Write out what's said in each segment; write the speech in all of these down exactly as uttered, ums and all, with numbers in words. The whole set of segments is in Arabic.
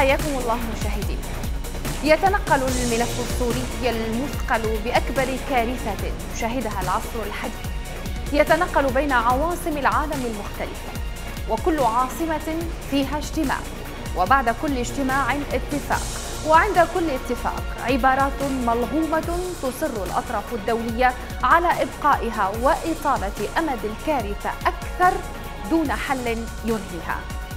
حياكم الله مشاهدين. يتنقل الملف السوري المثقل بأكبر كارثة شهدها العصر الحديث، يتنقل بين عواصم العالم المختلفة، وكل عاصمة فيها اجتماع، وبعد كل اجتماع اتفاق، وعند كل اتفاق عبارات ملغومة تصر الأطراف الدولية على إبقائها وإطالة أمد الكارثة أكثر دون حل ينهيها.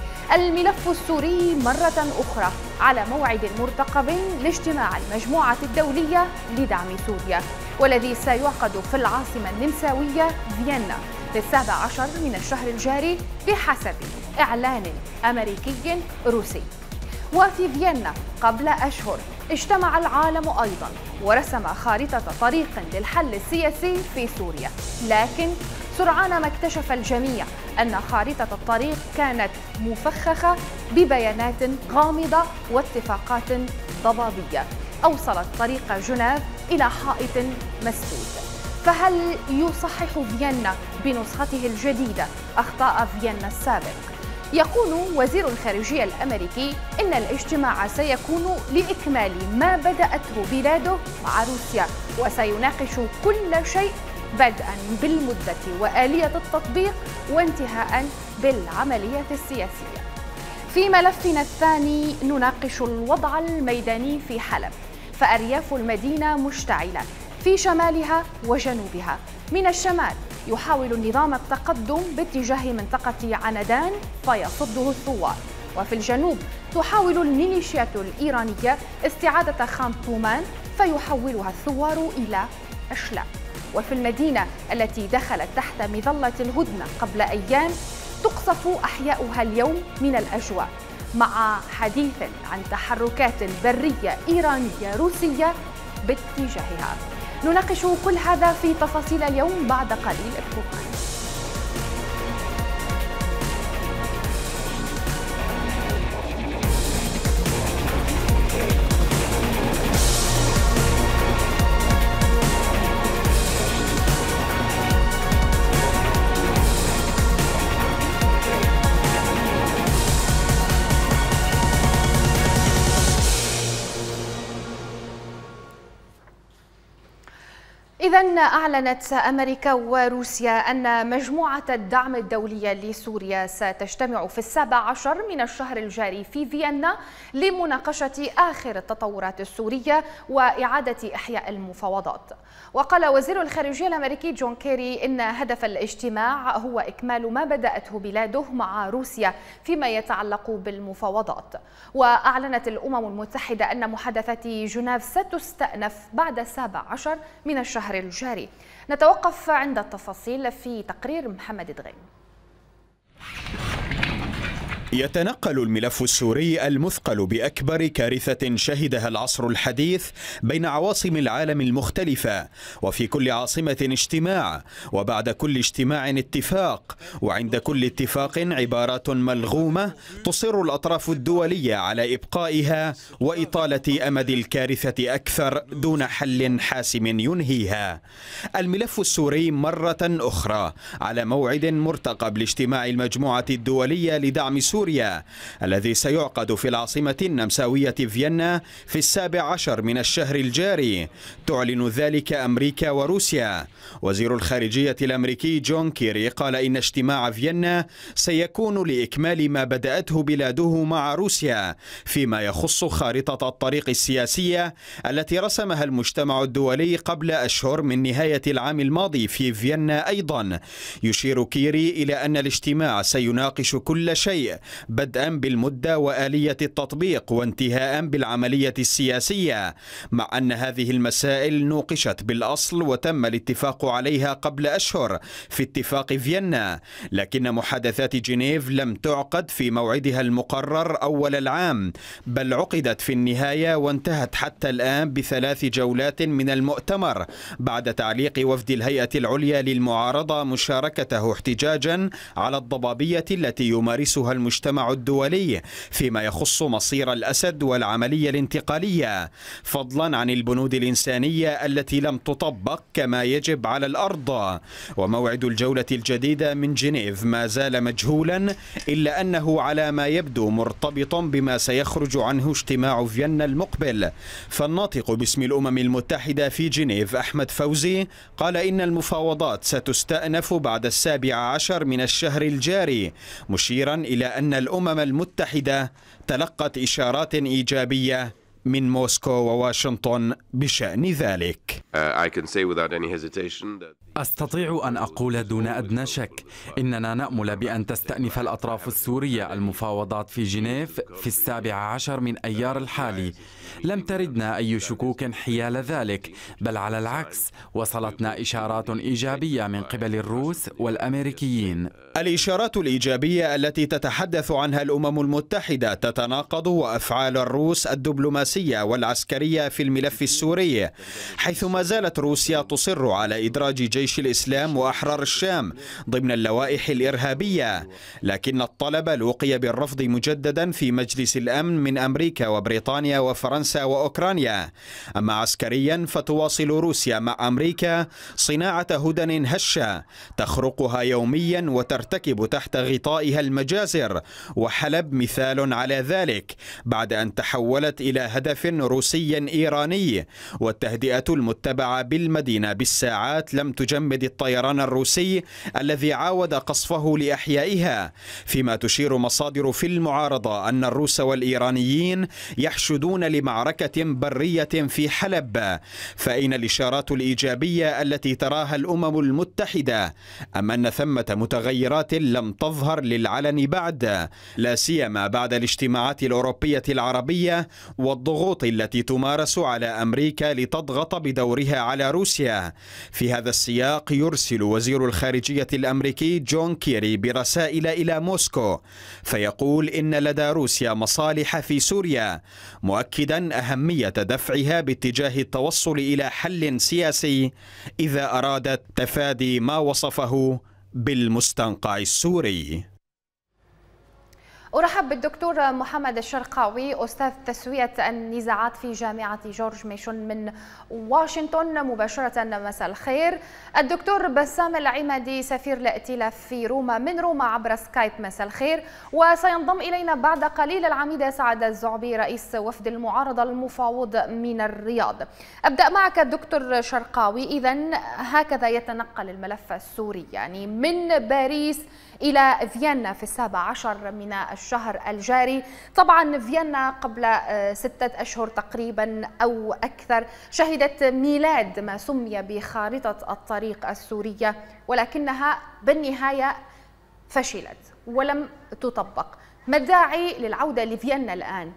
الملف السوري مرة أخرى على موعد مرتقب لاجتماع المجموعة الدولية لدعم سوريا، والذي سيعقد في العاصمة النمساوية فيينا في السابع عشر من الشهر الجاري بحسب إعلان أمريكي روسي. وفي فيينا قبل أشهر اجتمع العالم أيضا ورسم خارطة طريق للحل السياسي في سوريا، لكن سرعان ما اكتشف الجميع أن خارطة الطريق كانت مفخخة ببيانات غامضة واتفاقات ضبابية أوصلت طريق جنيف إلى حائط مسدود. فهل يصحح فيينا بنسخته الجديدة أخطاء فيينا السابق؟ يقول وزير الخارجية الأمريكي إن الاجتماع سيكون لإكمال ما بدأته بلاده مع روسيا، وسيناقش كل شيء بدءا بالمدة وآلية التطبيق وانتهاء بالعملية السياسية. في ملفنا الثاني نناقش الوضع الميداني في حلب، فأرياف المدينة مشتعلة في شمالها وجنوبها. من الشمال يحاول النظام التقدم باتجاه منطقة عنادان فيصده الثوار، وفي الجنوب تحاول الميليشيات الإيرانية استعادة خان طومان فيحولها الثوار إلى أشلاء. وفي المدينة التي دخلت تحت مظلة الهدنة قبل أيام تقصف أحياؤها اليوم من الأجواء، مع حديث عن تحركات برية إيرانية روسية باتجاهها. نناقش كل هذا في تفاصيل اليوم بعد قليل. ابقوا إذن أعلنت أمريكا وروسيا أن مجموعة الدعم الدولية لسوريا ستجتمع في السابع عشر من الشهر الجاري في فيينا لمناقشة آخر التطورات السورية وإعادة إحياء المفاوضات. وقال وزير الخارجية الأمريكي جون كيري إن هدف الاجتماع هو إكمال ما بدأته بلاده مع روسيا فيما يتعلق بالمفاوضات. وأعلنت الأمم المتحدة أن محادثات جنيف ستستأنف بعد السابع عشر من الشهر الجاري. نتوقف عند التفاصيل في تقرير محمد دغيم. يتنقل الملف السوري المثقل بأكبر كارثة شهدها العصر الحديث بين عواصم العالم المختلفة، وفي كل عاصمة اجتماع، وبعد كل اجتماع اتفاق، وعند كل اتفاق عبارات ملغومة تصر الأطراف الدولية على إبقائها وإطالة أمد الكارثة أكثر دون حل حاسم ينهيها. الملف السوري مرة أخرى على موعد مرتقب لاجتماع المجموعة الدولية لدعم سوريا سوريا الذي سيعقد في العاصمة النمساوية فيينا في السابع عشر من الشهر الجاري. تعلن ذلك أمريكا وروسيا. وزير الخارجية الأمريكي جون كيري قال إن اجتماع فيينا سيكون لإكمال ما بدأته بلاده مع روسيا فيما يخص خارطة الطريق السياسية التي رسمها المجتمع الدولي قبل أشهر من نهاية العام الماضي في فيينا. أيضا يشير كيري إلى أن الاجتماع سيناقش كل شيء بدءا بالمدة وآلية التطبيق وانتهاء بالعملية السياسية، مع أن هذه المسائل نوقشت بالأصل وتم الاتفاق عليها قبل أشهر في اتفاق فيينا، لكن محادثات جنيف لم تعقد في موعدها المقرر أول العام، بل عقدت في النهاية وانتهت حتى الآن بثلاث جولات من المؤتمر بعد تعليق وفد الهيئة العليا للمعارضة مشاركته احتجاجا على الضبابية التي يمارسها المجتمع المجتمع الدولي فيما يخص مصير الأسد والعملية الانتقالية، فضلا عن البنود الإنسانية التي لم تطبق كما يجب على الأرض. وموعد الجولة الجديدة من جنيف ما زال مجهولا، إلا أنه على ما يبدو مرتبط بما سيخرج عنه اجتماع فيينا المقبل. فالناطق باسم الأمم المتحدة في جنيف أحمد فوزي قال إن المفاوضات ستستأنف بعد السابع عشر من الشهر الجاري، مشيرا إلى أن الأمم المتحدة تلقت إشارات إيجابية من موسكو وواشنطن بشأن ذلك. أستطيع أن أقول دون أدنى شك إننا نأمل بأن تستأنف الأطراف السورية المفاوضات في جنيف في السابع عشر من أيار الحالي. لم تردنا أي شكوك حيال ذلك، بل على العكس وصلتنا إشارات إيجابية من قبل الروس والأمريكيين. الإشارات الإيجابية التي تتحدث عنها الأمم المتحدة تتناقض وأفعال الروس الدبلوماسية والعسكرية في الملف السوري، حيث ما زالت روسيا تصر على إدراج جيش الإسلام وأحرار الشام ضمن اللوائح الإرهابية، لكن الطلب لوقي بالرفض مجددا في مجلس الأمن من أمريكا وبريطانيا وفرنسا وأوكرانيا. أما عسكريا فتواصل روسيا مع أمريكا صناعة هدن هشة تخرقها يوميا وترتكب تحت غطائها المجازر، وحلب مثال على ذلك بعد أن تحولت إلى هدف روسي إيراني. والتهدئة المتبعة بالمدينة بالساعات لم تجمد الطيران الروسي الذي عاود قصفه لإحيائها، فيما تشير مصادر في المعارضة أن الروس والإيرانيين يحشدون لمعركة برية في حلب. فأين الإشارات الإيجابية التي تراها الأمم المتحدة؟ أم أن ثمة متغيرات لم تظهر للعلن بعد، لا سيما بعد الاجتماعات الأوروبية العربية والضغوط التي تمارس على أمريكا لتضغط بدورها على روسيا؟ في هذا السياق يرسل وزير الخارجية الأمريكي جون كيري برسائل إلى موسكو، فيقول إن لدى روسيا مصالح في سوريا، مؤكدا أهمية دفعها باتجاه التوصل إلى حل سياسي إذا أرادت تفادي ما وصفه بالمستنقع السوري. أرحب بالدكتور محمد الشرقاوي، أستاذ تسوية النزاعات في جامعة جورج ميشون من واشنطن مباشرة. مساء الخير. الدكتور بسام العمادي سفير الائتلاف في روما من روما عبر سكايب، مساء الخير. وسينضم إلينا بعد قليل العميد سعد الزعبي رئيس وفد المعارضة المفاوض من الرياض. أبدأ معك دكتور شرقاوي. إذن هكذا يتنقل الملف السوري، يعني من باريس إلى فيينا في السابع عشر من الشهر الجاري. طبعا فيينا قبل ستة أشهر تقريبا أو أكثر شهدت ميلاد ما سمي بخارطة الطريق السورية، ولكنها بالنهاية فشلت ولم تطبق. ما الداعي للعودة لفيينا الآن؟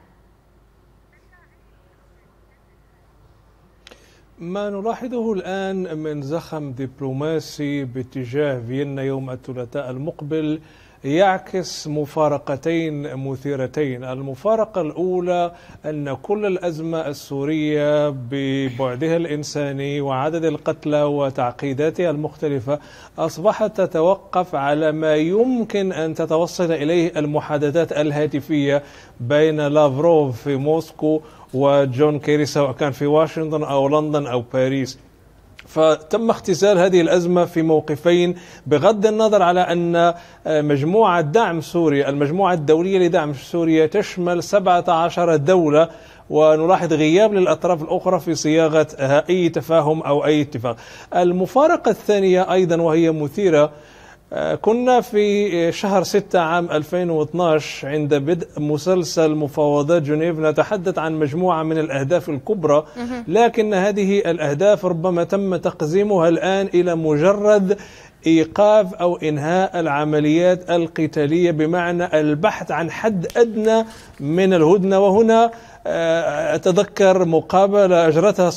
ما نلاحظه الآن من زخم دبلوماسي باتجاه فيينا يوم الثلاثاء المقبل يعكس مفارقتين مثيرتين. المفارقة الأولى أن كل الأزمة السورية ببعدها الإنساني وعدد القتلى وتعقيداتها المختلفة أصبحت تتوقف على ما يمكن أن تتوصل إليه المحادثات الهاتفية بين لافروف في موسكو وجون كيري سواء كان في واشنطن أو لندن أو باريس. فتم اختزال هذه الأزمة في موقفين، بغض النظر على أن مجموعة دعم سوريا المجموعة الدولية لدعم سوريا تشمل سبعة عشر دولة، ونلاحظ غياب للأطراف الأخرى في صياغة أي تفاهم أو أي اتفاق. المفارقة الثانية أيضا وهي مثيرة، كنا في شهر ستة عام ألفين واثناشر عند بدء مسلسل مفاوضات جنيف نتحدث عن مجموعة من الأهداف الكبرى، لكن هذه الأهداف ربما تم تقزيمها الآن إلى مجرد إيقاف أو إنهاء العمليات القتالية، بمعنى البحث عن حد أدنى من الهدنة. وهنا أتذكر مقابلة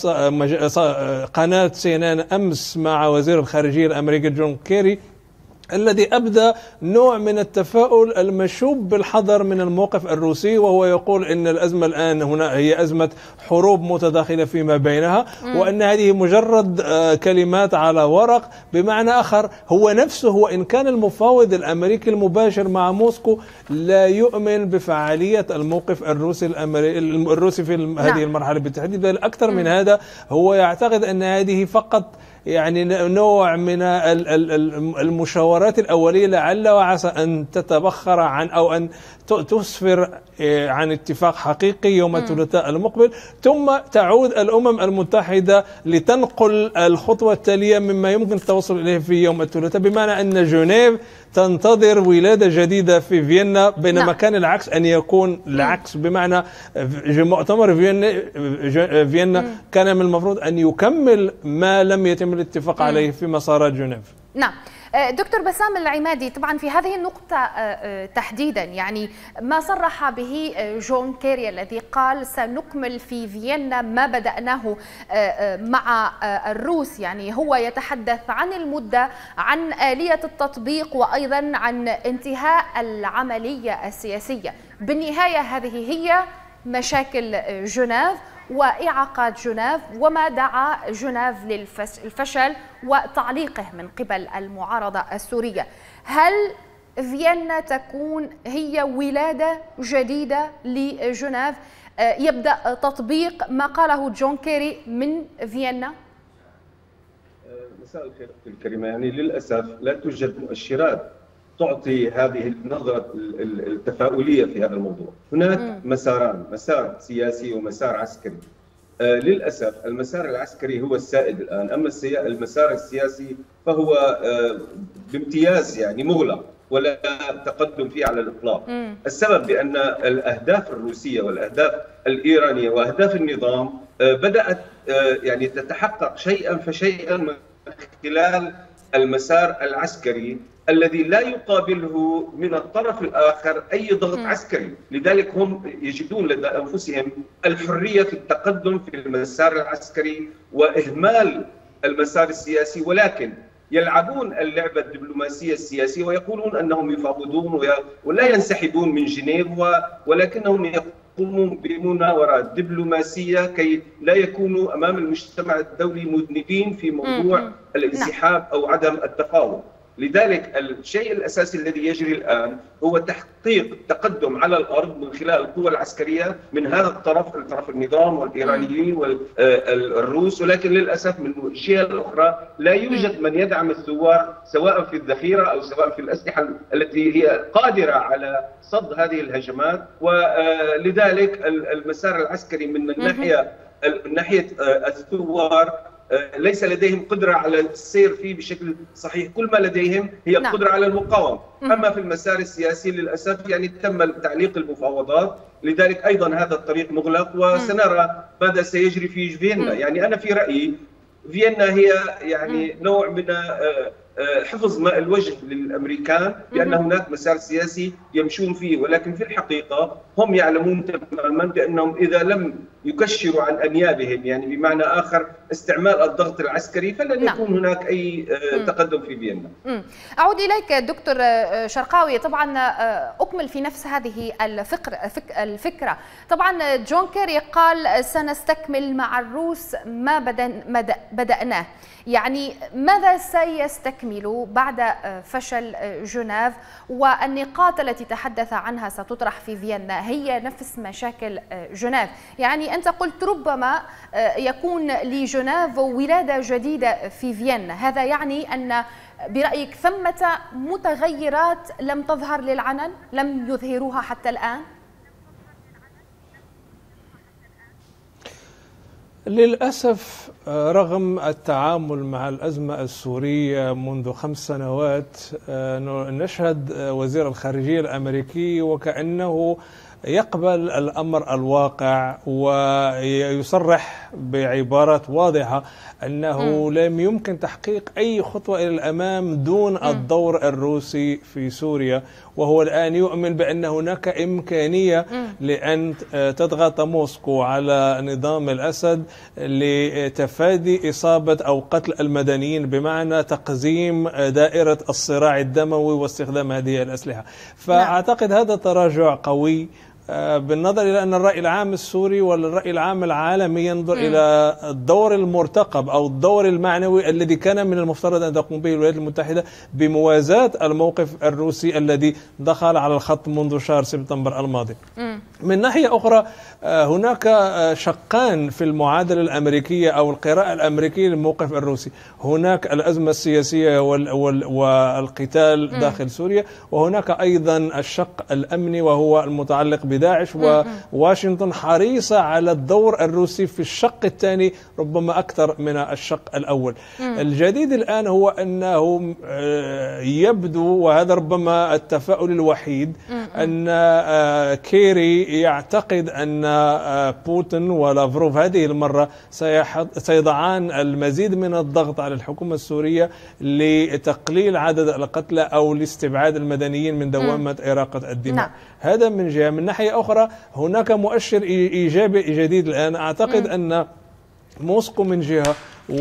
أجرتها قناة سي إن إن أمس مع وزير الخارجية الأمريكي جون كيري، الذي أبدى نوع من التفاؤل المشوب بالحذر من الموقف الروسي، وهو يقول إن الأزمة الآن هنا هي أزمة حروب متداخلة فيما بينها، وأن هذه مجرد كلمات على ورق. بمعنى آخر هو نفسه وإن كان المفاوض الأمريكي المباشر مع موسكو لا يؤمن بفعالية الموقف الروسي الروسي في هذه المرحلة بالتحديد، بل أكثر من هذا هو يعتقد أن هذه فقط يعني نوع من المشاورات الأولية لعل وعسى أن تتبخر عن أو أن تسفر عن اتفاق حقيقي يوم الثلاثاء المقبل، ثم تعود الأمم المتحدة لتنقل الخطوة التالية مما يمكن التوصل إليه في يوم الثلاثاء، بمعنى أن جنيف تنتظر ولادة جديدة في فيينا، بينما نعم. كان العكس أن يكون العكس، بمعنى مؤتمر فيينا, فيينا كان من المفروض أن يكمل ما لم يتم الاتفاق عليه في مسارات جنيف. نعم. دكتور بسام العمادي، طبعا في هذه النقطة تحديدا يعني ما صرح به جون كيري الذي قال سنكمل في فيينا ما بدأناه مع الروس، يعني هو يتحدث عن المدة، عن آلية التطبيق، وأيضا عن انتهاء العملية السياسية. بالنهاية هذه هي مشاكل جنيف وإعاقات جنيف وما دعا جنيف للفشل وتعليقه من قبل المعارضة السورية. هل فيينا تكون هي ولادة جديدة لجنيف، يبدأ تطبيق ما قاله جون كيري من فيينا؟ مساء الخير الكريمة. يعني للأسف لا توجد مؤشرات تعطي هذه النظرة التفاؤلية في هذا الموضوع. هناك م. مساران، مسار سياسي ومسار عسكري. آه للأسف المسار العسكري هو السائد الآن، أما المسار السياسي فهو آه بامتياز يعني مغلق ولا تقدم فيه على الإطلاق. م. السبب بأن الأهداف الروسية والأهداف الإيرانية وأهداف النظام آه بدأت آه يعني تتحقق شيئا فشيئا من خلال المسار العسكري الذي لا يقابله من الطرف الآخر أي ضغط م. عسكري. لذلك هم يجدون لدى أنفسهم الحرية في التقدم في المسار العسكري وإهمال المسار السياسي، ولكن يلعبون اللعبة الدبلوماسية السياسية ويقولون أنهم يفاوضون ولا ينسحبون من جنيف، ولكنهم يقومون بمناورة دبلوماسية كي لا يكونوا أمام المجتمع الدولي مذنبين في موضوع م. الانسحاب أو عدم التفاوض. لذلك الشيء الأساسي الذي يجري الآن هو تحقيق تقدم على الأرض من خلال القوى العسكرية من هذا الطرف، الطرف النظام والإيرانيين والروس، ولكن للأسف من الجهة الأخرى لا يوجد من يدعم الثوار سواء في الذخيرة أو سواء في الأسلحة التي هي قادرة على صد هذه الهجمات. ولذلك المسار العسكري من الناحية من ناحية الثوار ليس لديهم قدرة على السير فيه بشكل صحيح، كل ما لديهم هي نعم. القدرة على المقاومة. أما في المسار السياسي للأسف يعني تم تعليق المفاوضات، لذلك أيضا هذا الطريق مغلق وسنرى ماذا سيجري في فيينا. يعني أنا في رأيي فيينا هي يعني نوع من حفظ ماء الوجه للأمريكان بأن هناك مسار سياسي يمشون فيه، ولكن في الحقيقة هم يعلمون تماما بأنهم إذا لم يكشروا عن أنيابهم، يعني بمعنى آخر استعمال الضغط العسكري، فلن نعم. يكون هناك أي تقدم في فيينا. أعود إليك دكتور شرقاوي، طبعا أكمل في نفس هذه الفكرة الفكرة طبعا جون كيري قال سنستكمل مع الروس ما بدأناه، يعني ماذا سيستكملوا بعد فشل جنيف؟ والنقاط التي تحدث عنها ستطرح في فيينا هي نفس مشاكل جنيف، يعني أنت قلت ربما يكون لجنيف ولادة جديدة في فيينا، هذا يعني أن برأيك ثمة متغيرات لم تظهر للعلن، لم يظهروها حتى الآن؟ للأسف رغم التعامل مع الأزمة السورية منذ خمس سنوات نشهد وزير الخارجية الأمريكي وكأنه يقبل الأمر الواقع ويصرح بعبارات واضحة أنه م. لم يمكن تحقيق أي خطوة إلى الأمام دون م. الدور الروسي في سوريا، وهو الآن يؤمن بأن هناك إمكانية م. لأن تضغط موسكو على نظام الأسد لتفادي إصابة أو قتل المدنيين، بمعنى تقزيم دائرة الصراع الدموي واستخدام هذه الأسلحة. فأعتقد هذا تراجع قوي بالنظر إلى أن الرأي العام السوري والرأي العام العالمي ينظر م. إلى الدور المرتقب أو الدور المعنوي الذي كان من المفترض أن تقوم به الولايات المتحدة بموازاة الموقف الروسي الذي دخل على الخط منذ شهر سبتمبر الماضي. م. من ناحية أخرى هناك شقان في المعادلة الأمريكية أو القراءة الأمريكية للموقف الروسي. هناك الأزمة السياسية والقتال داخل سوريا، وهناك أيضا الشق الأمني وهو المتعلق بداعش، وواشنطن حريصة على الدور الروسي في الشق الثاني ربما أكثر من الشق الأول. الجديد الآن هو أنه يبدو، وهذا ربما التفاؤل الوحيد، أن كيري يعتقد أن بوتين ولافروف هذه المرة سيضعان المزيد من الضغط على الحكومة السورية لتقليل عدد القتلى أو لاستبعاد المدنيين من دوامة إراقة الدماء. نعم. هذا من جهة. من ناحية أخرى هناك مؤشر إيجابي جديد الآن. أعتقد م. أن موسكو من جهة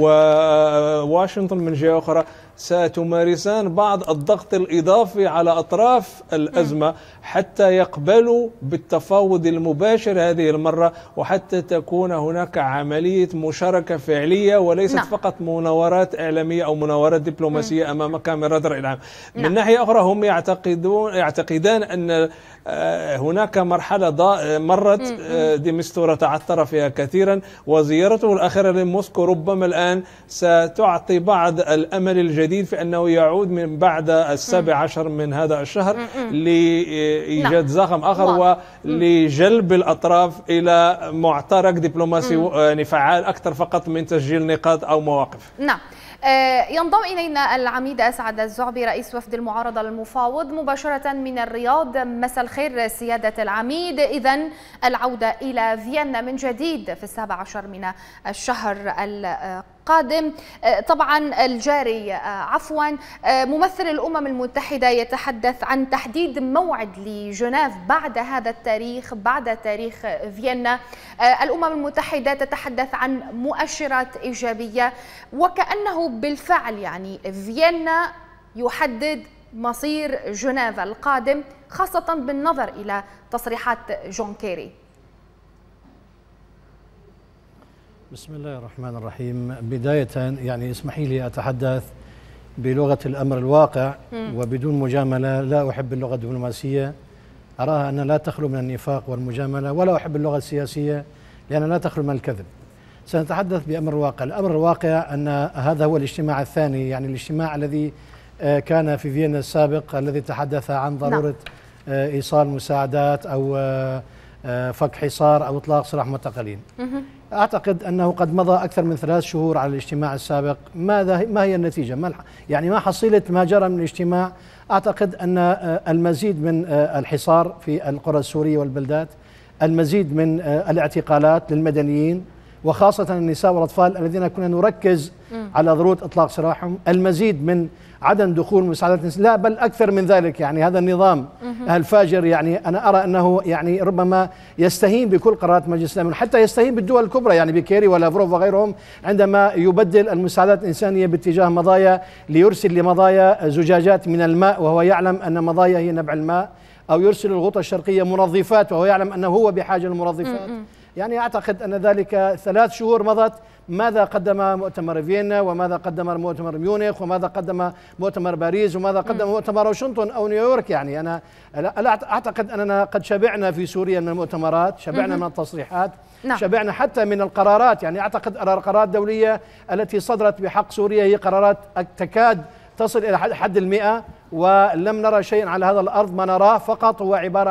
وواشنطن من جهة أخرى ستمارسان بعض الضغط الإضافي على أطراف الأزمة حتى يقبلوا بالتفاوض المباشر هذه المرة، وحتى تكون هناك عملية مشاركة فعلية وليست نعم. فقط مناورات إعلامية أو مناورات دبلوماسية م. أمام كاميرات الرأي العام. نعم. من ناحية أخرى هم يعتقدون يعتقدان أن هناك مرحلة مرت دي مستورة تعثر فيها كثيرا، وزيارته الأخيرة لموسكو ربما الآن ستعطي بعض الأمل الجديد في أنه يعود من بعد السابع عشر من هذا الشهر لإيجاد زخم آخر ولجلب الأطراف إلى معترك دبلوماسي يعني فعال أكثر فقط من تسجيل نقاط أو مواقف. نعم. ينضم إلينا العميد أسعد الزعبي رئيس وفد المعارضة المفاوض مباشرة من الرياض. مساء الخير سيادة العميد. إذن العودة إلى فيينا من جديد في السابع عشر من الشهر القادم طبعا الجاري عفوا ممثل الأمم المتحدة يتحدث عن تحديد موعد لجنيف بعد هذا التاريخ، بعد تاريخ فيينا. الأمم المتحدة تتحدث عن مؤشرات إيجابية، وكأنه بالفعل يعني فيينا يحدد مصير جنيف القادم، خاصة بالنظر إلى تصريحات جون كيري. بسم الله الرحمن الرحيم. بداية يعني اسمحي لي أتحدث بلغة الأمر الواقع وبدون مجاملة. لا أحب اللغة الدبلوماسية، أراها أن لا تخلو من النفاق والمجاملة، ولا أحب اللغة السياسية لأنها لا تخلو من الكذب. سنتحدث بأمر الواقع. الأمر الواقع أن هذا هو الاجتماع الثاني، يعني الاجتماع الذي كان في فيينا السابق الذي تحدث عن ضرورة إيصال مساعدات أو فك حصار أو إطلاق سراح معتقلين. أعتقد أنه قد مضى أكثر من ثلاث شهور على الاجتماع السابق. ماذا ما هي النتيجة؟ ما يعني ما حصيلة ما جرى من الاجتماع؟ أعتقد أن المزيد من الحصار في القرى السورية والبلدات، المزيد من الاعتقالات للمدنيين وخاصة النساء والأطفال الذين كنا نركز على ضرورة إطلاق سراحهم، المزيد من عدم دخول مساعدات، لا بل أكثر من ذلك. يعني هذا النظام الفاجر، يعني أنا أرى أنه يعني ربما يستهين بكل قرارات مجلس الأمن، حتى يستهين بالدول الكبرى يعني بكيري ولافروف وغيرهم، عندما يبدل المساعدات الإنسانية باتجاه مضايا ليرسل لمضايا زجاجات من الماء وهو يعلم أن مضايا هي نبع الماء، أو يرسل الغوطة الشرقية منظفات وهو يعلم أنه هو بحاجة للمنظفات. يعني أعتقد أن ذلك ثلاث شهور مضت. ماذا قدم مؤتمر فيينا، وماذا قدم مؤتمر ميونخ، وماذا قدم مؤتمر باريس، وماذا قدم مؤتمر واشنطن أو نيويورك؟ يعني أنا أعتقد أننا قد شبعنا في سوريا من المؤتمرات، شبعنا من التصريحات، نعم. شبعنا حتى من القرارات. يعني أعتقد أن القرارات الدولية التي صدرت بحق سوريا هي قرارات تكاد تصل إلى حد المئة، ولم نرى شيء على هذا الأرض. ما نراه فقط هو عبارة عن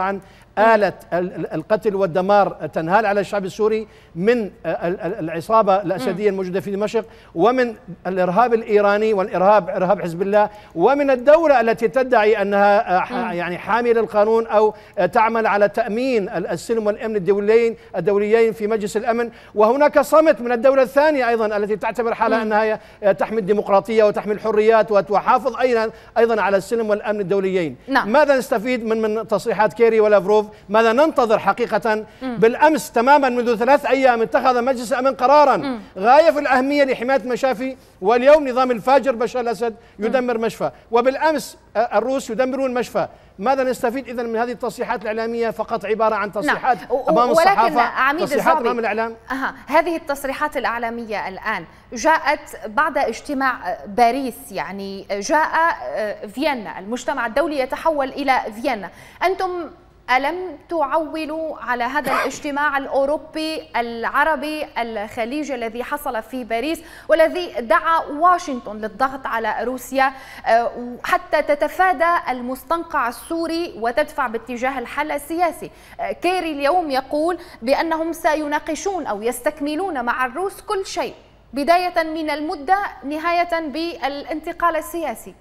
آلة القتل والدمار تنهال على الشعب السوري من العصابة الأسدية الموجودة في دمشق، ومن الإرهاب الإيراني والإرهاب إرهاب حزب الله، ومن الدولة التي تدعي أنها يعني حاملة القانون أو تعمل على تأمين السلم والأمن الدوليين الدوليين في مجلس الأمن. وهناك صمت من الدولة الثانية أيضا التي تعتبر حالها أنها تحمي الديمقراطية وتحمي الحريات وتحافظ أيضا أيضا على السلم والأمن الدوليين. نعم. ماذا نستفيد من من تصريحات كيري ولافروف؟ ماذا ننتظر حقيقة؟ مم. بالأمس تماما منذ ثلاث أيام اتخذ مجلس الأمن قرارا مم. غاية في الأهمية لحماية المشافي، واليوم نظام الفاجر بشار الأسد يدمر مم. مشفى، وبالأمس الروس يدمرون مشفى. ماذا نستفيد إذن من هذه التصريحات الإعلامية؟ فقط عبارة عن تصريحات نعم. أمام الصحافة، تصريحات أمام الإعلام. أه. هذه التصريحات الإعلامية الآن جاءت بعد اجتماع باريس، يعني جاء فيينا، المجتمع الدولي يتحول إلى فيينا. أنتم ألم تعولوا على هذا الاجتماع الأوروبي العربي الخليجي الذي حصل في باريس، والذي دعا واشنطن للضغط على روسيا حتى تتفادى المستنقع السوري وتدفع باتجاه الحل السياسي؟ كيري اليوم يقول بأنهم سيناقشون أو يستكملون مع الروس كل شيء، بداية من المدة نهاية بالانتقال السياسي.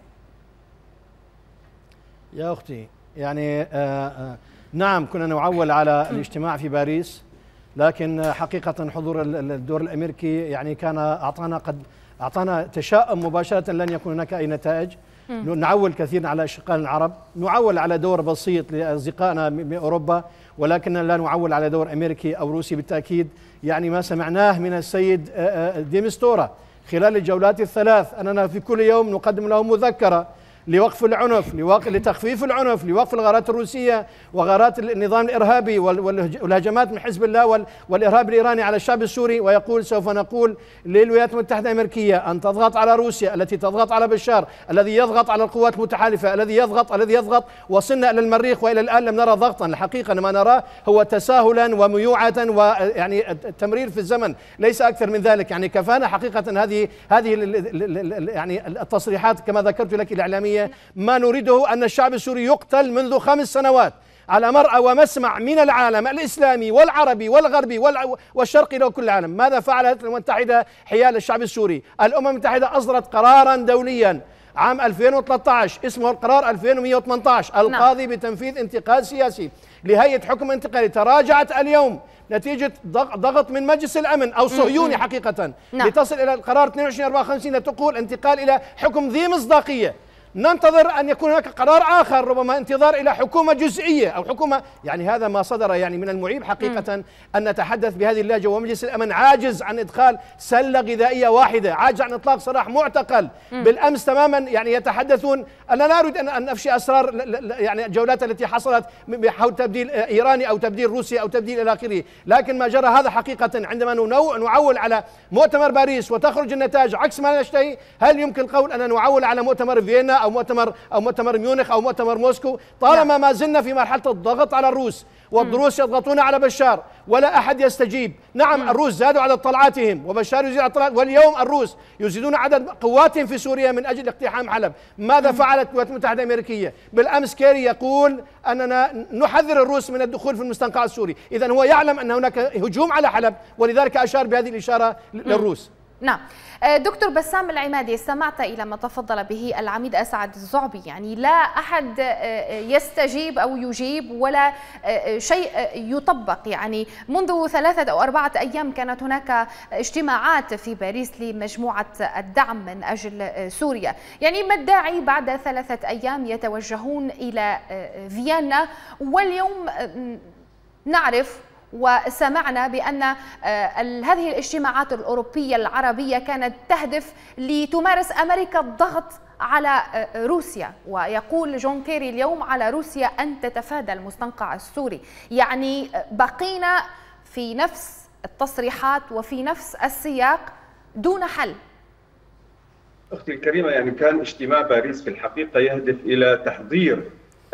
يا أختي يعني آآ آآ نعم كنا نعول على الاجتماع في باريس، لكن حقيقة حضور الدور الأمريكي يعني كان أعطانا قد أعطانا تشاؤم مباشرة لن يكون هناك أي نتائج. نعول كثيرا على أشقائنا العرب، نعول على دور بسيط لأصدقائنا بأوروبا، ولكن لا نعول على دور أمريكي أو روسي بالتأكيد. يعني ما سمعناه من السيد دي مستورة خلال الجولات الثلاث أننا في كل يوم نقدم له مذكرة لوقف العنف، لتخفيف العنف، لوقف الغارات الروسية وغارات النظام الإرهابي والهجمات من حزب الله والإرهاب الإيراني على الشعب السوري. ويقول سوف نقول للولايات المتحدة الأمريكية أن تضغط على روسيا التي تضغط على بشار، الذي يضغط على القوات المتحالفة، الذي يضغط الذي يضغط وصلنا إلى المريخ، وإلى الآن لم نرى ضغطا. الحقيقة ما نراه هو تساهلا وميوعة ويعني تمرير في الزمن، ليس أكثر من ذلك. يعني كفانا حقيقة هذه هذه يعني التصريحات كما ذكرت لك الإعلامية. ما نريده أن الشعب السوري يقتل منذ خمس سنوات على مرأى ومسمع من العالم الإسلامي والعربي والغربي والشرقي وكل العالم. ماذا فعلت الأمم المتحدة حيال الشعب السوري؟ الأمم المتحدة أصدرت قرارا دوليا عام ألفين وثلاثة عشر اسمه القرار ألفين ومئة وثمانية عشر القاضي بتنفيذ انتقال سياسي لهيئة حكم انتقالي، تراجعت اليوم نتيجة ضغط من مجلس الأمن أو صهيوني حقيقة لتصل إلى القرار اثنين وعشرين أربعة وخمسين تقول انتقال إلى حكم ذي مصداقية. ننتظر أن يكون هناك قرار آخر، ربما انتظار إلى حكومة جزئية أو حكومة، يعني هذا ما صدر. يعني من المعيب حقيقة م. أن نتحدث بهذه اللهجة ومجلس الأمن عاجز عن إدخال سلة غذائية واحدة، عاجز عن إطلاق سراح معتقل. م. بالأمس تماما يعني يتحدثون، أنا لا أريد أن أفشي أسرار يعني الجولات التي حصلت حول تبديل إيراني أو تبديل روسي أو تبديل إلى آخره، لكن ما جرى هذا حقيقة عندما نعول على مؤتمر باريس وتخرج النتائج عكس ما نشتهي. هل يمكن القول أن نعول على مؤتمر فيينا أو مؤتمر أو مؤتمر ميونخ أو مؤتمر موسكو طالما ما زلنا في مرحلة الضغط على الروس، والروس يضغطون على بشار ولا أحد يستجيب؟ نعم الروس زادوا عدد طلعاتهم وبشار يزيد عدد طلعات، واليوم الروس يزيدون عدد قواتهم في سوريا من أجل اقتحام حلب. ماذا فعلت الولايات المتحدة الأمريكية؟ بالأمس كيري يقول أننا نحذر الروس من الدخول في المستنقع السوري، إذن هو يعلم أن هناك هجوم على حلب ولذلك أشار بهذه الإشارة للروس. نعم. دكتور بسام العمادي، استمعت إلى ما تفضل به العميد أسعد الزعبي، يعني لا أحد يستجيب أو يجيب ولا شيء يطبق. يعني منذ ثلاثة أو أربعة أيام كانت هناك اجتماعات في باريس لمجموعة الدعم من أجل سوريا، يعني ما الداعي بعد ثلاثة أيام يتوجهون إلى فيينا؟ واليوم نعرف وسمعنا بأن هذه الاجتماعات الأوروبية العربية كانت تهدف لتمارس أمريكا الضغط على روسيا، ويقول جون كيري اليوم على روسيا أن تتفادى المستنقع السوري. يعني بقينا في نفس التصريحات وفي نفس السياق دون حل. أختي الكريمة، يعني كان اجتماع باريس في الحقيقة يهدف إلى تحضير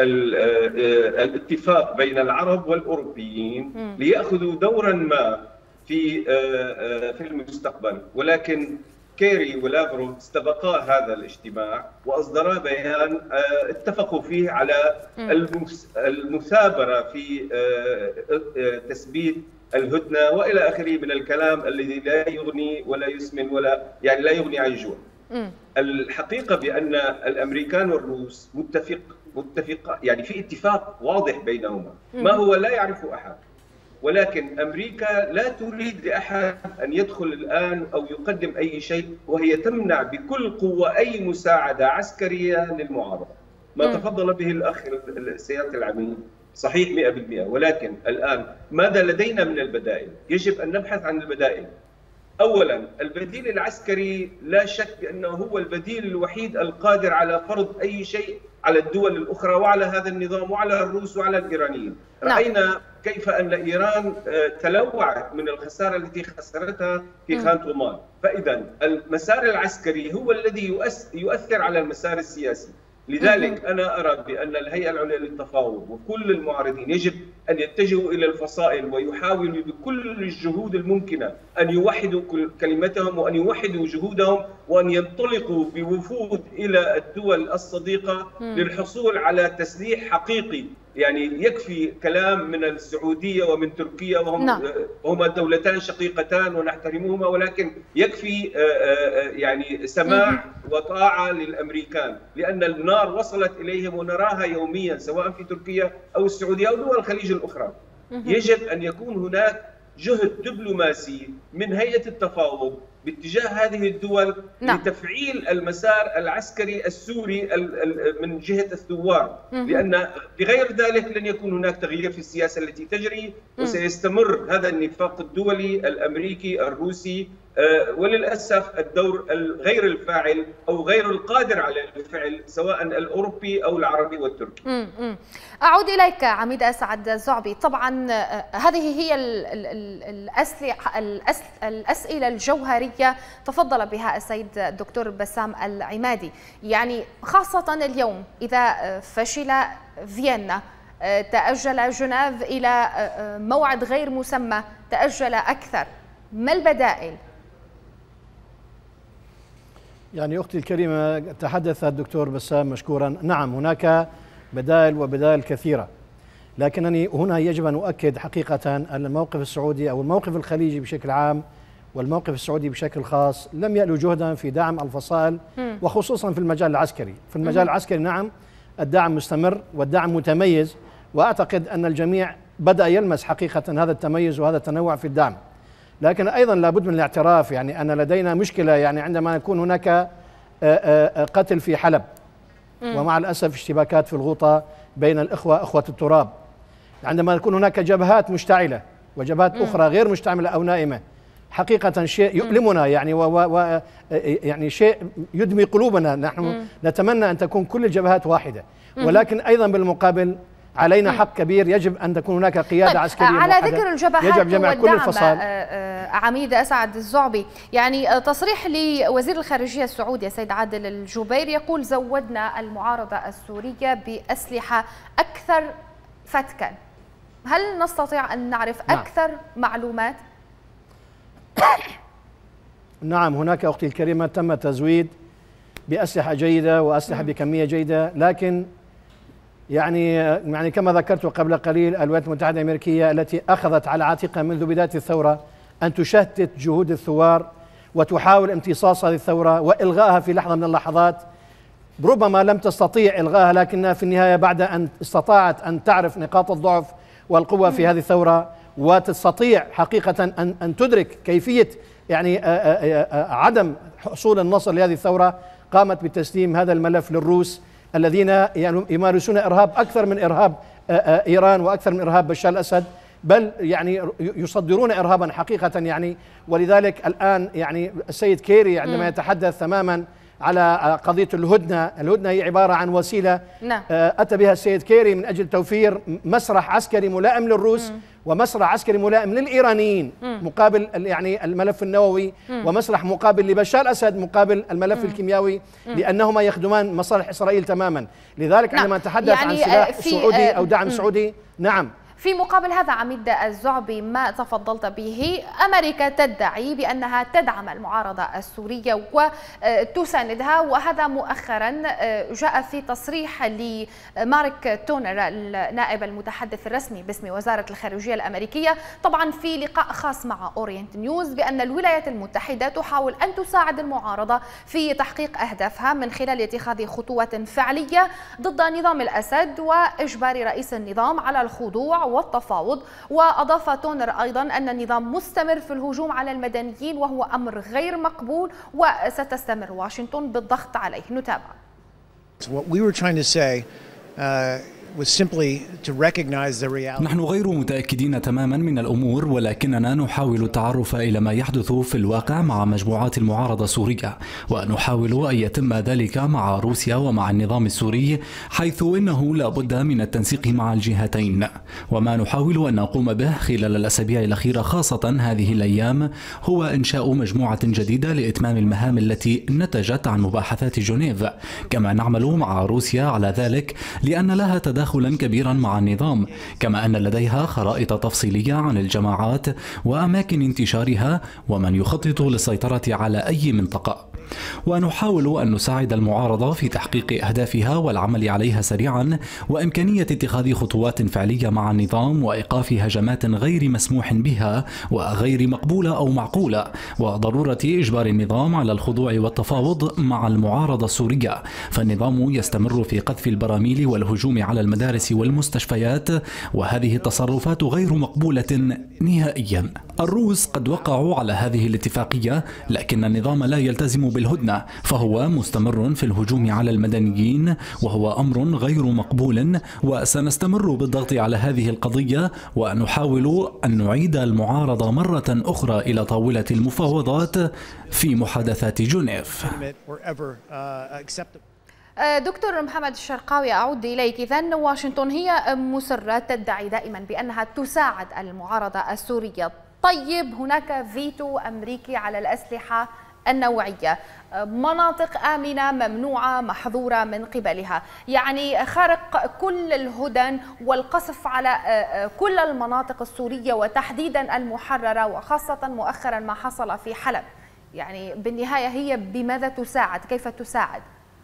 الاتفاق بين العرب والأوروبيين ليأخذوا دورا ما في في المستقبل، ولكن كيري ولافروف استبقا هذا الاجتماع واصدرا بيان اتفقوا فيه على المثابره في تثبيت الهدنه والى اخره من الكلام الذي لا يغني ولا يسمن ولا يعني لا يغني عن جوع. الحقيقه بان الامريكان والروس متفق متفق يعني في اتفاق واضح بينهما، ما هو لا يعرف احد. ولكن أمريكا لا تريد لأحد أن يدخل الآن أو يقدم أي شيء، وهي تمنع بكل قوة أي مساعدة عسكرية للمعارضة. ما تفضل به الأخ سيادة العميد صحيح مئة بالمئة، ولكن الآن ماذا لدينا من البدائل؟ يجب أن نبحث عن البدائل. أولا البديل العسكري لا شك أنه هو البديل الوحيد القادر على فرض أي شيء على الدول الأخرى وعلى هذا النظام وعلى الروس وعلى الإيرانيين. رأينا كيف أن إيران تلوعت من الخسارة التي خسرتها في خان طومان. فإذا المسار العسكري هو الذي يؤثر على المسار السياسي. لذلك أنا أرى بأن الهيئة العليا للتفاوض وكل المعارضين يجب أن يتجهوا إلى الفصائل ويحاولوا بكل الجهود الممكنة أن يوحدوا كلمتهم وأن يوحدوا جهودهم وأن ينطلقوا بوفود إلى الدول الصديقة للحصول على تسليح حقيقي. يعني يكفي كلام من السعودية ومن تركيا وهم نعم. هما دولتان شقيقتان ونحترمهما، ولكن يكفي يعني سماع وطاعة للأمريكان، لأن النار وصلت إليهم ونراها يوميا سواء في تركيا أو السعودية أو دول الخليج الأخرى. يجب أن يكون هناك جهد دبلوماسي من هيئة التفاوض باتجاه هذه الدول نعم. لتفعيل المسار العسكري السوري من جهة الثوار، لأن بغير ذلك لن يكون هناك تغيير في السياسة التي تجري، وسيستمر هذا النفاق الدولي الأمريكي الروسي، وللأسف الدور غير الفاعل أو غير القادر على الفعل سواء الأوروبي أو العربي والتركي. م -م. أعود إليك عميد أسعد الزعبي. طبعا هذه هي الأسئلة الجوهرية تفضل بها السيد الدكتور بسام العمادي، يعني خاصة اليوم إذا فشل فيينا، تأجل جنيف إلى موعد غير مسمى، تأجل أكثر، ما البدائل؟ يعني أختي الكريمة تحدث الدكتور بسام مشكورا، نعم هناك بدائل وبدائل كثيرة، لكنني هنا يجب أن أؤكد حقيقة أن الموقف السعودي أو الموقف الخليجي بشكل عام والموقف السعودي بشكل خاص لم يألوا جهدا في دعم الفصائل وخصوصا في المجال العسكري. في المجال العسكري نعم الدعم مستمر والدعم متميز، وأعتقد أن الجميع بدأ يلمس حقيقة هذا التميز وهذا التنوع في الدعم. لكن أيضا لابد من الاعتراف يعني أن لدينا مشكلة، يعني عندما يكون هناك قتل في حلب ومع الأسف اشتباكات في الغوطة بين الإخوة إخوة التراب، عندما يكون هناك جبهات مشتعلة وجبهات أخرى غير مشتعلة أو نائمة، حقيقة شيء يؤلمنا يعني و و يعني شيء يدمي قلوبنا. نحن نتمنى أن تكون كل الجبهات واحدة، ولكن أيضا بالمقابل علينا حق كبير، يجب أن تكون هناك قيادة طيب عسكرية على ذكر الجبهات والدعم. عميد أسعد الزعبي، يعني تصريح لوزير الخارجية السعودي السيد عادل الجبير يقول زودنا المعارضة السورية بأسلحة أكثر فتكا، هل نستطيع أن نعرف أكثر نعم. معلومات؟ نعم هناك أختي الكريمة تم تزويد بأسلحة جيدة وأسلحة م. بكمية جيدة، لكن يعني يعني كما ذكرت قبل قليل الولايات المتحدة الأمريكية التي أخذت على عاتقها منذ بداية الثورة أن تشتت جهود الثوار وتحاول امتصاص هذه الثورة وإلغائها في لحظة من اللحظات، ربما لم تستطيع إلغائها لكنها في النهاية بعد أن استطاعت أن تعرف نقاط الضعف والقوة في هذه الثورة وتستطيع حقيقة أن أن تدرك كيفية يعني عدم حصول النصر لهذه الثورة، قامت بتسليم هذا الملف للروس الذين يعني يمارسون إرهاب أكثر من إرهاب إيران وأكثر من إرهاب بشار الأسد، بل يعني يصدرون إرهابا حقيقة يعني. ولذلك الآن يعني السيد كيري عندما يتحدث تماما على قضية الهدنة، الهدنة هي عبارة عن وسيلة نعم. أتى بها السيد كيري من أجل توفير مسرح عسكري ملائم للروس مم. ومسرح عسكري ملائم للإيرانيين مم. مقابل يعني الملف النووي مم. ومسرح مقابل لبشار الأسد مقابل الملف مم. الكيميائي مم. لأنهما يخدمان مصالح إسرائيل تماما. لذلك نعم. عندما نتحدث يعني عن سلاح سعودي أو دعم مم. سعودي نعم في مقابل هذا عميد الزعبي ما تفضلت به، أمريكا تدعي بأنها تدعم المعارضة السورية وتساندها، وهذا مؤخرا جاء في تصريح لمارك تونر النائب المتحدث الرسمي باسم وزارة الخارجية الأمريكية، طبعا في لقاء خاص مع أورينت نيوز، بأن الولايات المتحدة تحاول أن تساعد المعارضة في تحقيق أهدافها من خلال اتخاذ خطوات فعلية ضد نظام الأسد وإجبار رئيس النظام على الخضوع والتفاوض. وأضاف تونر أيضا أن النظام مستمر في الهجوم على المدنيين وهو أمر غير مقبول وستستمر واشنطن بالضغط عليه. نتابع. What we were trying to say uh, was simply to recognize the reality. نحن غير متأكدين تماما من الأمور، ولكننا نحاول التعرف إلى ما يحدث في الواقع مع مجموعات المعارضة السورية، ونحاول أن يتم ذلك مع روسيا ومع النظام السوري، حيث إنه لا بد من التنسيق مع الجهتين. وما نحاول أن نقوم به خلال الأسابيع الأخيرة خاصة هذه الأيام هو إنشاء مجموعة جديدة لإتمام المهام التي نتجت عن مباحثات جنيف، كما نعمل مع روسيا على ذلك لأن لها تداخل تداخلا كبيرا مع النظام، كما أن لديها خرائط تفصيلية عن الجماعات وأماكن انتشارها ومن يخطط للسيطرة على أي منطقة. ونحاول أن نساعد المعارضة في تحقيق أهدافها والعمل عليها سريعا، وإمكانية اتخاذ خطوات فعلية مع النظام وإيقاف هجمات غير مسموح بها وغير مقبولة أو معقولة، وضرورة إجبار النظام على الخضوع والتفاوض مع المعارضة السورية، فالنظام يستمر في قذف البراميل والهجوم على المدارس والمستشفيات، وهذه التصرفات غير مقبولة نهائيا. الروس قد وقعوا على هذه الاتفاقية، لكن النظام لا يلتزم بالهدنة، فهو مستمر في الهجوم على المدنيين وهو أمر غير مقبول، وسنستمر بالضغط على هذه القضية ونحاول أن نعيد المعارضة مرة أخرى إلى طاولة المفاوضات في محادثات جنيف. دكتور محمد الشرقاوي، أعود إليك. إذن واشنطن هي مصرة تدعي دائما بأنها تساعد المعارضة السورية، طيب هناك فيتو أمريكي على الأسلحة النوعية، مناطق آمنة ممنوعة محظورة من قبلها، يعني خرق كل الهدن والقصف على كل المناطق السورية وتحديدا المحررة، وخاصة مؤخرا ما حصل في حلب. يعني بالنهاية هي بماذا تساعد؟ كيف تساعد؟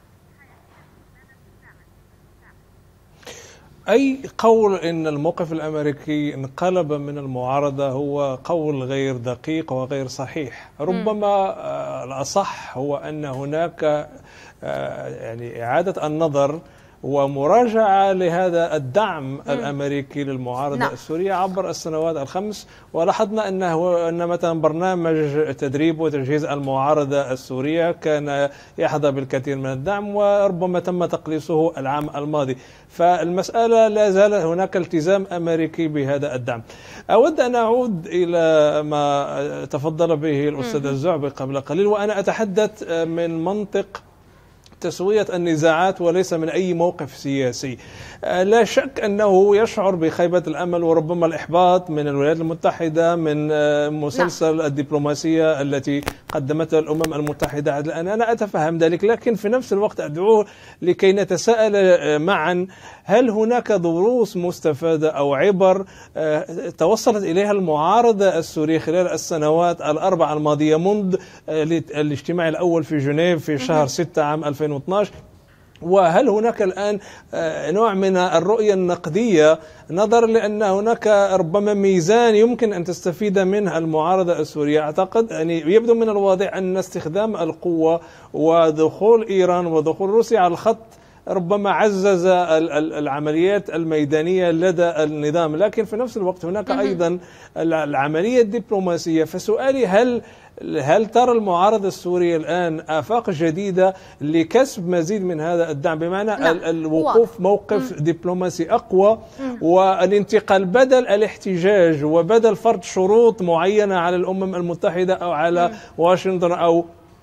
أي قول إن الموقف الأمريكي انقلب من المعارضة هو قول غير دقيق وغير صحيح. ربما الأصح هو أن هناك يعني إعادة النظر ومراجعة لهذا الدعم م. الأمريكي للمعارضة نعم. السورية عبر السنوات الخمس، ولاحظنا أنه أن مثلا برنامج تدريب وتجهيز المعارضة السورية كان يحظى بالكثير من الدعم، وربما تم تقليصه العام الماضي. فالمسألة لا زال هناك التزام أمريكي بهذا الدعم. أود أن أعود إلى ما تفضل به الأستاذ الزعبي قبل قليل، وأنا أتحدث من منطق تسوية النزاعات وليس من أي موقف سياسي. لا شك أنه يشعر بخيبة الأمل وربما الإحباط من الولايات المتحدة، من مسلسل الدبلوماسية التي قدمتها الأمم المتحدة عاد الآن. أنا أتفهم ذلك، لكن في نفس الوقت أدعوه لكي نتساءل معا، هل هناك دروس مستفادة أو عبر توصلت إليها المعارضة السورية خلال السنوات الأربع الماضية منذ الاجتماع الأول في جنيف في شهر ستة عام ألفين واثني عشر؟ وهل هناك الآن نوع من الرؤية النقدية نظرا لأن هناك ربما ميزان يمكن أن تستفيد منه المعارضة السورية؟ أعتقد يعني يبدو من الواضح أن استخدام القوة ودخول إيران ودخول روسيا على الخط ربما عزز العمليات الميدانية لدى النظام، لكن في نفس الوقت هناك أيضا العملية الدبلوماسية. فسؤالي، هل هل ترى المعارضة السورية الآن آفاق جديدة لكسب مزيد من هذا الدعم، بمعنى لا. الوقوف موقف مم. دبلوماسي أقوى مم. والانتقال بدل الاحتجاج وبدل فرض شروط معينة على الأمم المتحدة أو على مم. واشنطن أو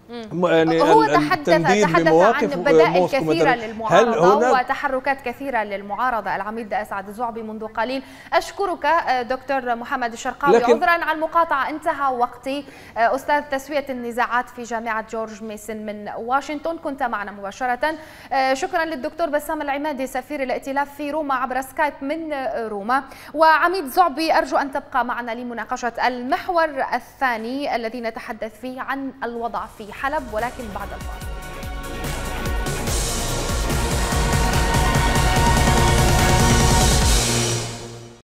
يعني هو تحدث تحدث عن بدائل كثيرة للمعارضة وتحركات كثيرة للمعارضة العميد أسعد الزعبي منذ قليل. أشكرك دكتور محمد الشرقاوي. عذرا على المقاطعة، انتهى وقتي. أستاذ تسوية النزاعات في جامعة جورج ميسون من واشنطن كنت معنا مباشرة. شكرا للدكتور بسام العمادي سفير الائتلاف في روما عبر سكايب من روما. وعميد زعبي أرجو أن تبقى معنا لمناقشة المحور الثاني الذي نتحدث فيه عن الوضع في حلب ولكن بعد الفاصل.